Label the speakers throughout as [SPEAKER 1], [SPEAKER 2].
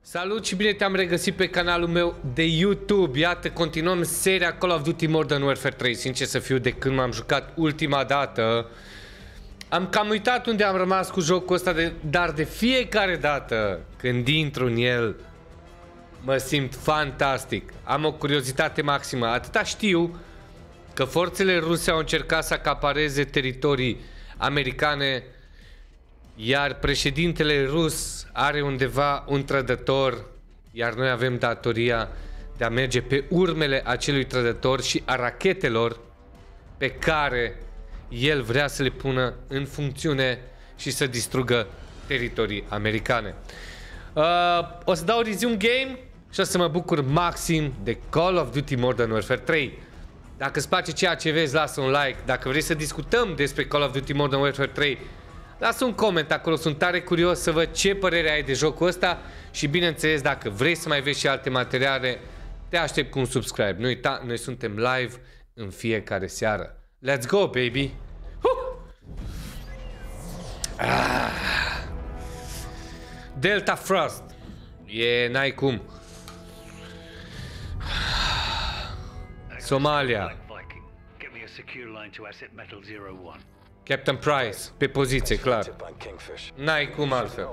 [SPEAKER 1] Salut și bine te-am regăsit pe canalul meu de YouTube. Iată, continuăm seria Call of Duty Modern Warfare 3. Sincer să fiu, de când m-am jucat ultima dată, am cam uitat unde am rămas cu jocul ăsta, dar de fiecare dată când intru în el, mă simt fantastic. Am o curiozitate maximă. Atâta știu că forțele ruse au încercat să acapareze teritorii americane, iar președintele rus are undeva un trădător, iar noi avem datoria de a merge pe urmele acelui trădător și a rachetelor pe care el vrea să le pună în funcțiune și să distrugă teritorii americane. O să dau resume game și o să mă bucur maxim de Call of Duty Modern Warfare 3. Dacă îți place ceea ce vezi, lasă un like. Dacă vrei să discutăm despre Call of Duty Modern Warfare 3, lasă un coment acolo, sunt tare curios să văd ce părere ai de jocul ăsta. Și bineînțeles, dacă vrei să mai vezi și alte materiale, te aștept cu un subscribe. Nu uita, noi suntem live în fiecare seară. Let's go, baby! Delta Frost. N-ai cum. Somalia. Captain Price, pe poziție, clar. N-ai cum altfel.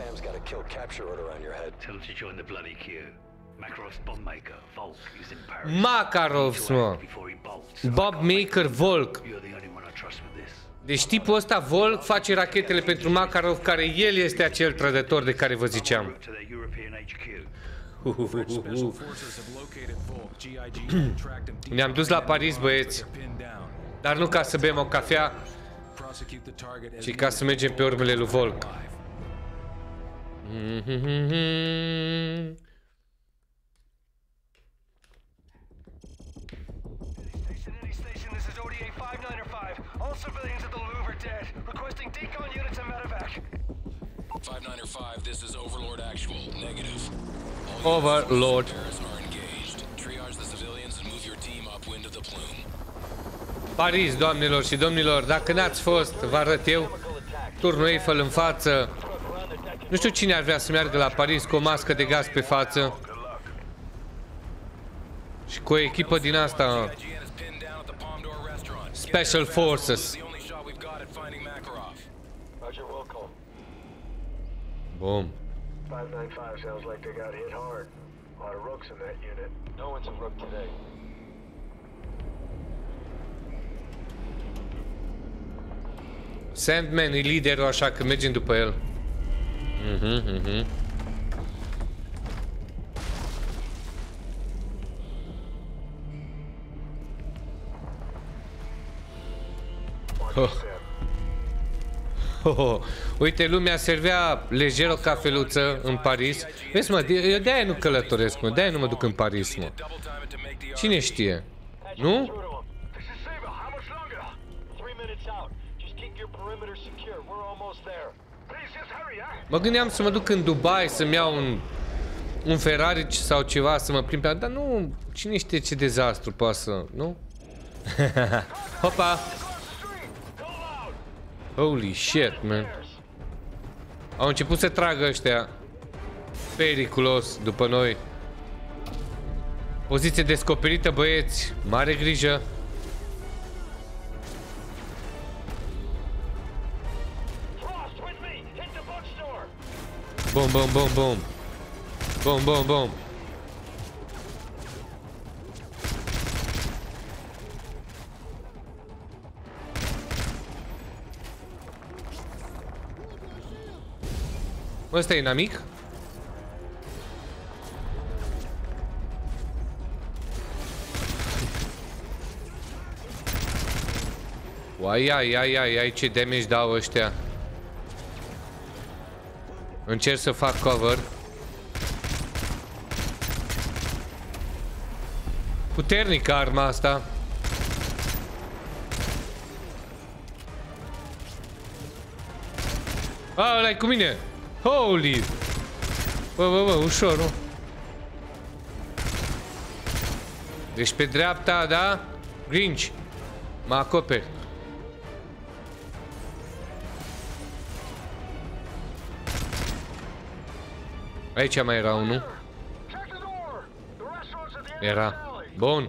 [SPEAKER 1] Makarovs, mă. Bob Maker Volk. Deci tipul ăsta, Volk, face rachetele pentru Makarov, care el este acel trădător de care vă ziceam. Ne-am dus la Paris, băieți. Dar nu ca să bem o cafea, ci ca să mergem pe urmele lui Volk. Overlord. Paris, doamnelor și domnilor, dacă n-ați fost, vă arăt eu. Turnul Eiffel în față. Nu știu cine ar vrea să meargă la Paris cu o mască de gaz pe față și cu o echipă din asta Special Forces. Boom. 595 sounds like they got hit hard. A lot of rooks in that unit. No one's a rook today. Sandman e liderul, așa că mergem după el. Uite, lumea servea lejer o cafeluță în Paris. Vezi, mă, eu de-aia nu călătoresc, mă. De-aia nu mă duc în Paris, mă. Cine știe? Nu? Mă gândeam să mă duc în Dubai, să-mi iau un Ferrari sau ceva, să mă plimb pe... Dar nu, cine știe ce dezastru poate să... Nu? Hopa! Holy shit, man. Au început să tragă ăștia. Periculos după noi. Poziție descoperită, băieți. Mare grijă. Bum, bum, bum, bum. Bum, bum, bum. Ăsta e inamic? Ai, ce damage dau ăștia. Încerc să fac cover. Puternică arma asta. Ăla-i cu mine. Holy! Bă, ușor, nu? Deci pe dreapta, da? Grinch. Mă acoperi. Aici mai era unul. Era. Bun.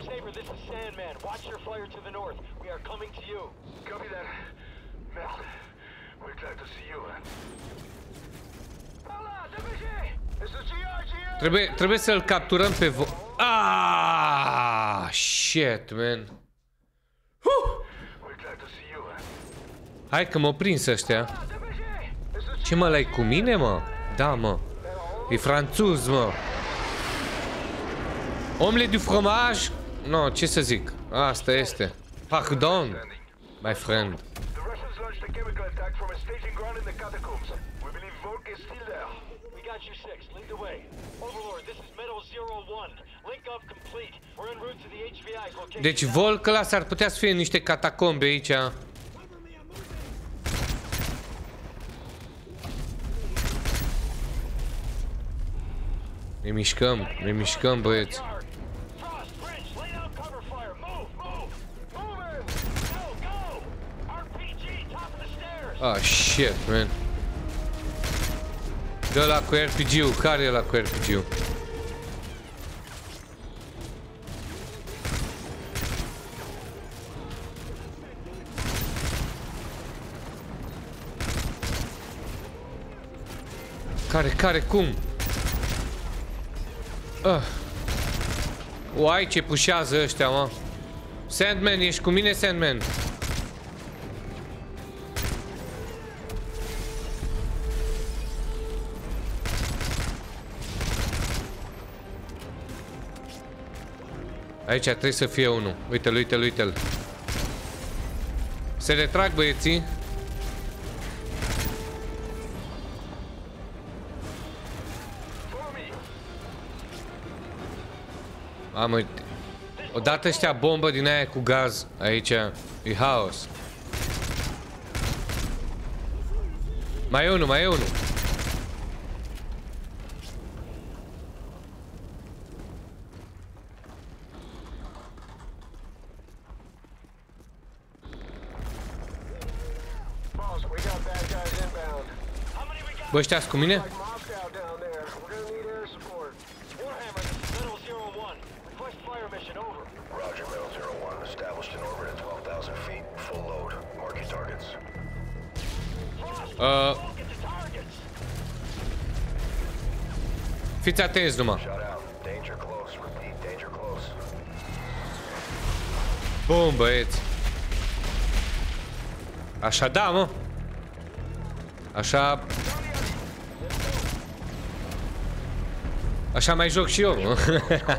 [SPEAKER 1] Trebuie să-l capturăm pe Ah, shit, man. Hai că m-au prins ăștia. Ce mă, l-ai cu mine, mă? Da, mă. E franțuz, mă. Omelette du fromage? No, ce să zic? Asta este. Pardon, my friend. Deci Volk ăla s-ar putea să fie niște catacombe aici. Ne mișcăm, băieți. Ah, shit, man. Dă la cu RPG-ul. Care e la cu RPG-ul? Care, cum? Uai, ce pușează ăștia, mă. Sandman, ești cu mine, Sandman? Aici trebuie să fie unul. Uite-l. Se retrag băieții. Mamă, odată ăștia bombă din aia cu gaz. Aici e haos. Mai e unul. Bă, ăștia cu mine? Fiți atenți numai. Bun, băieți. Așa da, mă. Așa mai joc și eu, mă.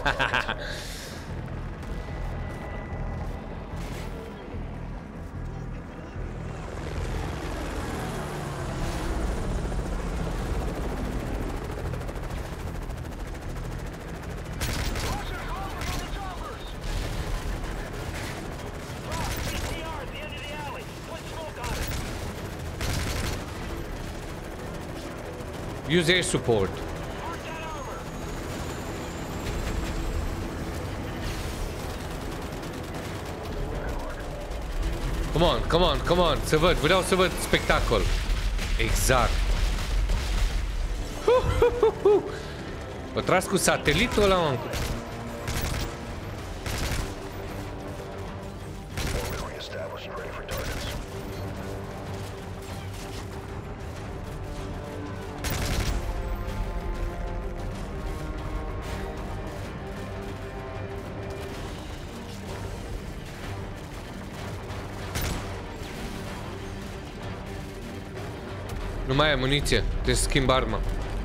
[SPEAKER 1] Use air support. Come on, să văd, vreau să văd spectacol. Exact. O tras cu satelitul ăla, mă. Nu mai ai muniție, trebuie să schimb arma.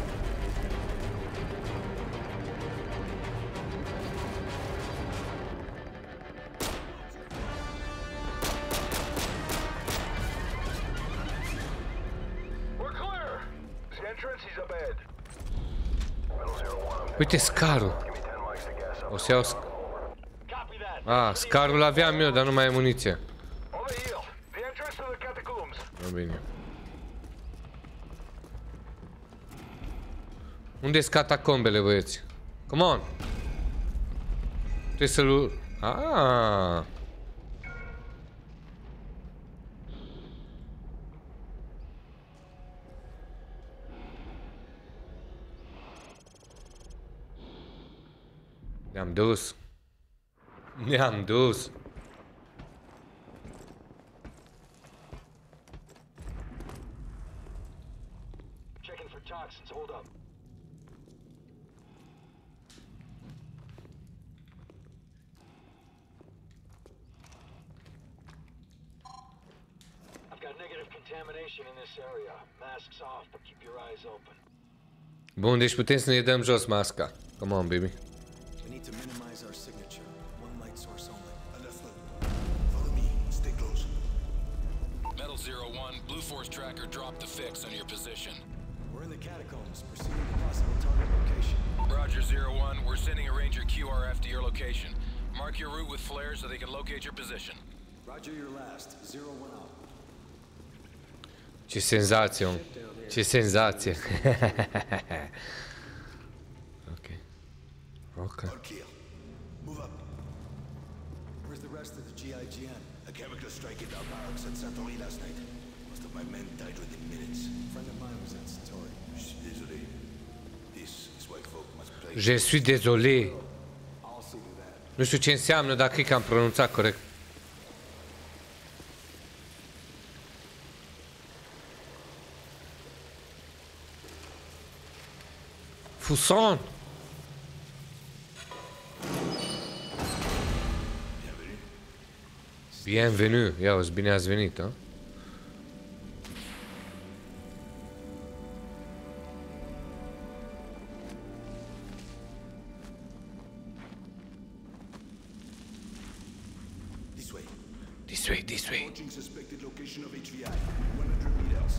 [SPEAKER 1] Uite scarul. O să iau scarul aveam eu, dar nu mai ai muniție. Bine. Unde-s catacombele, băieți? Come on! Trebuie să-l... Ne-am dus. Ne-am dus.
[SPEAKER 2] Checking for toxins. Hold up. I've got negative contamination in this area. Masks off, but keep your eyes open.
[SPEAKER 1] Bun, deci putem să ne dăm jos masca. Come on, baby.
[SPEAKER 3] We need to minimize our signature. One light source only. Understood. Follow me. Stay close.
[SPEAKER 4] Metal 01, Blue Force tracker dropped the fix on your position.
[SPEAKER 3] We're in the catacombs, pursuing the possible target location.
[SPEAKER 4] Roger 01, we're sending a Ranger QRF to your location. Mark your route with flares so they can locate your position.
[SPEAKER 3] Roger your last. 01 out.
[SPEAKER 1] Ce senzație, om. Ce senzație. Ok. Ok.
[SPEAKER 3] Kill. Move up. Where's the rest of the GIGN? A chemical strike in our barracks at Santori last night. Most of my men died within minutes. A friend of mine was at Santori. Désolé. This is why folk must play.
[SPEAKER 1] Je suis désolé.
[SPEAKER 3] I'll see to that.
[SPEAKER 1] Nu știu ce înseamnă, dar cred că am pronunțat corect. Fuson! Bienvenue! Ia uzi, bine ați venit, a?
[SPEAKER 3] This way.
[SPEAKER 1] This way, this way.
[SPEAKER 3] Approaching suspected location of HVI. 100 meters.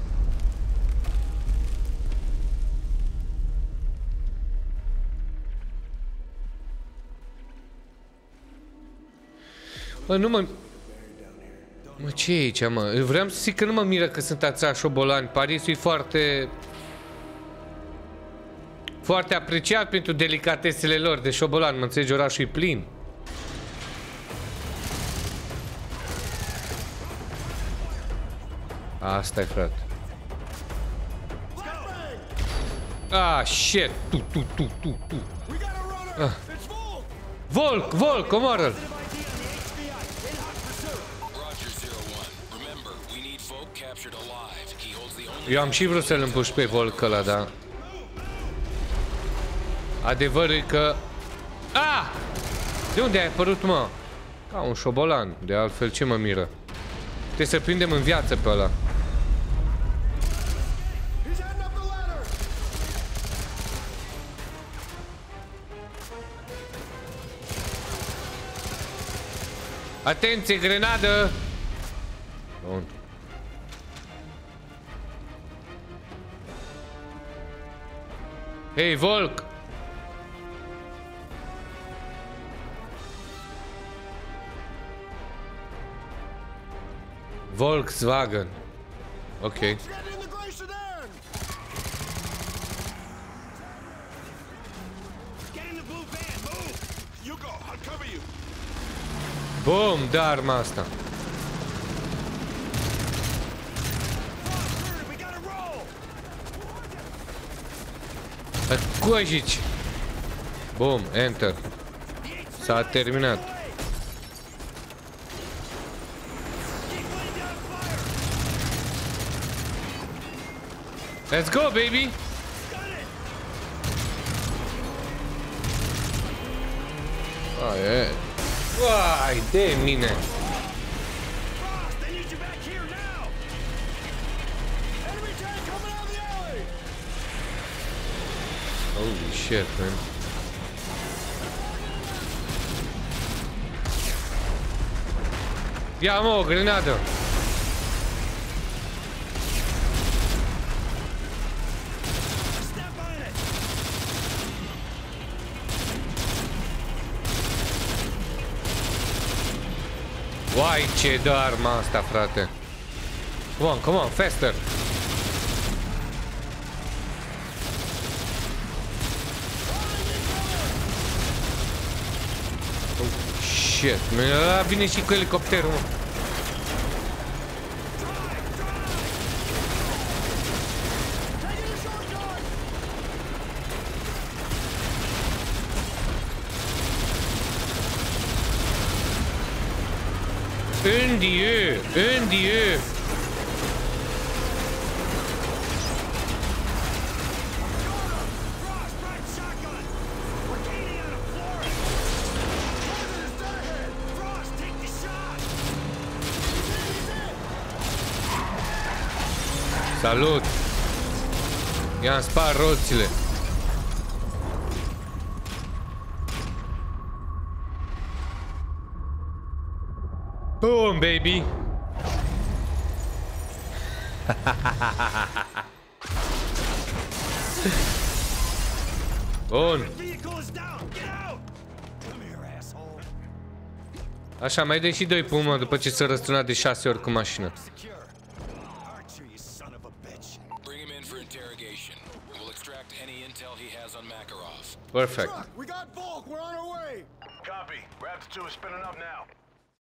[SPEAKER 1] Bă, nu mă... Mă, ce e aici, mă? Vreau să zic că nu mă miră că sunt atâția șobolani. Parisul e foarte... foarte apreciat pentru delicatesele lor de șobolan. Mă înțelegi, orașul e plin. Asta e, frate. Ah, shit! Tu. Ah. Volk, omoară-l!
[SPEAKER 4] Roger 01, remember, we need folk captured alive. He holds the only...
[SPEAKER 1] Eu am și vrut să-l împuș pe Volk ăla, dar... Adevărul e că... Ah! De unde ai apărut, mă? Ca un șobolan, de altfel ce mă miră? Trebuie să prindem în viață pe ăla. Atenție, grenadă! Bun. Hei, Volk! Volkswagen. Ok. Bum, da arma asta. Cojici. Bum, enter. S-a terminat. Let's go, baby. Uai, de mine. Holy shit, man. Ia, mă, o grenadă. Uai, ce dă arma asta, frate. Come on, faster. Oh, shit, ăla vine și cu elicopterul, mă. Îndieu! Îndieu! Salut! I-am spart roțile. Boom, baby! Bun. Așa, mai dai și 2 pe urmă după ce s-a răsturnat de 6 ori cu mașina. Perfect.
[SPEAKER 3] We got Volk. We're on our way. Copy. Raptor 2 is spinning up now.